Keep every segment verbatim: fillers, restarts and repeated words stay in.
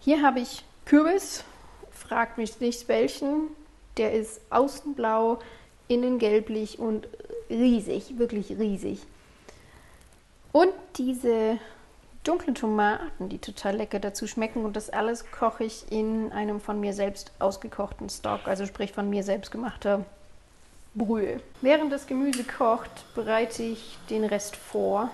Hier habe ich Kürbis, fragt mich nicht welchen. Der ist außen blau, innen gelblich und riesig, wirklich riesig. Und diese dunklen Tomaten, die total lecker dazu schmecken, und das alles koche ich in einem von mir selbst ausgekochten Stock, also sprich von mir selbst gemachter Brühe. Während das Gemüse kocht, bereite ich den Rest vor.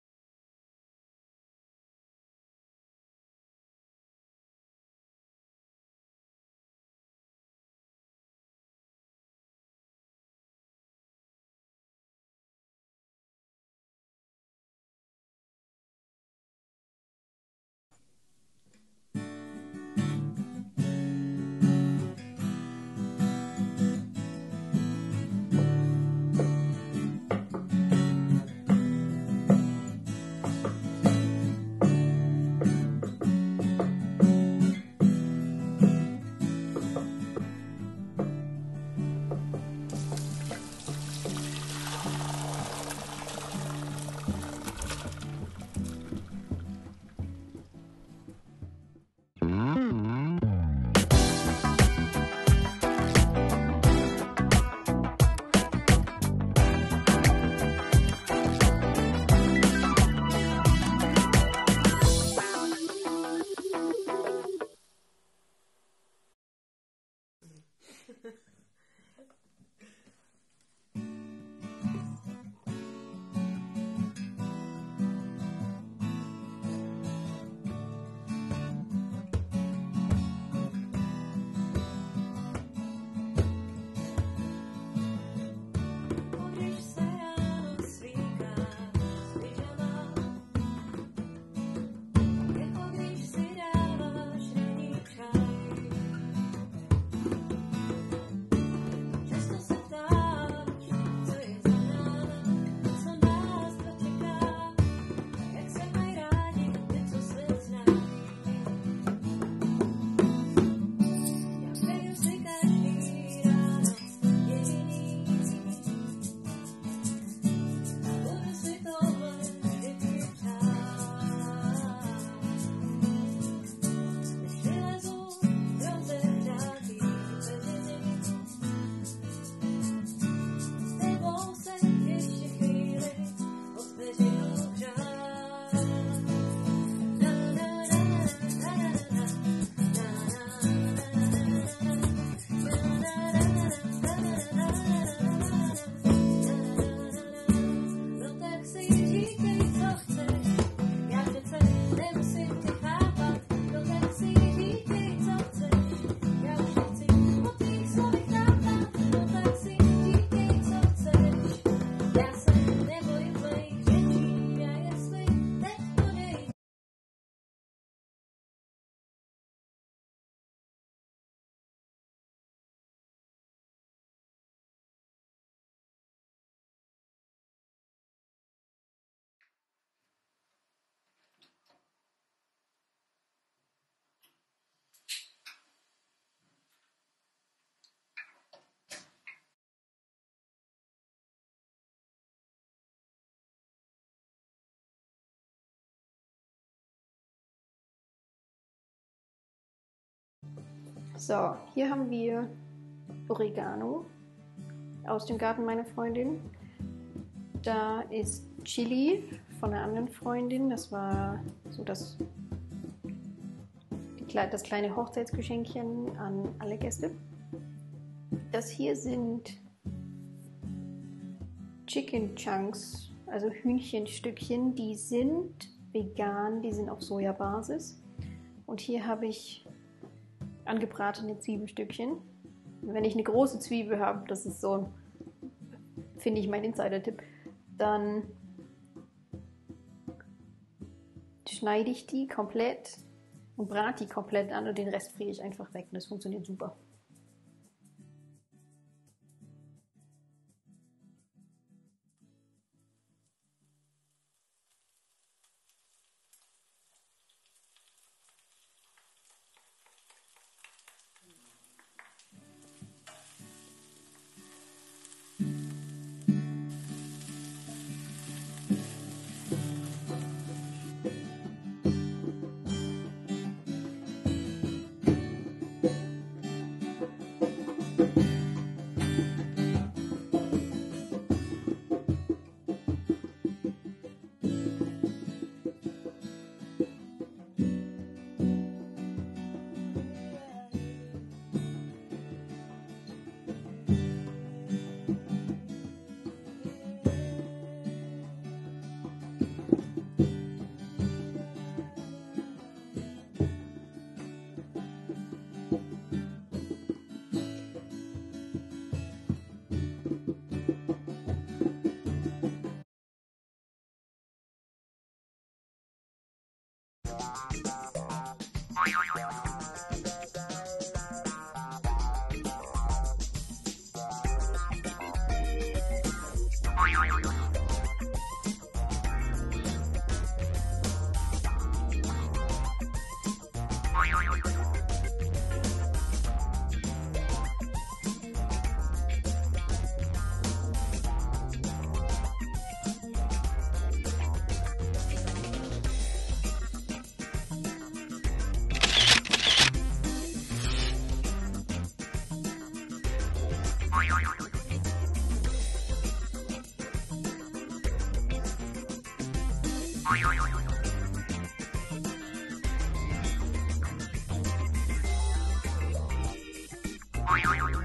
So, hier haben wir Oregano aus dem Garten meiner Freundin. Da ist Chili von einer anderen Freundin. Das war so das, die, das kleine Hochzeitsgeschenkchen an alle Gäste. Das hier sind Chicken Chunks, also Hühnchenstückchen. Die sind vegan, die sind auf Sojabasis. Und hier habe ich angebratene Zwiebelstückchen. Wenn ich eine große Zwiebel habe, das ist so, finde ich, mein Insider-Tipp, dann schneide ich die komplett und brate die komplett an und den Rest friere ich einfach weg. Und das funktioniert super. Bye.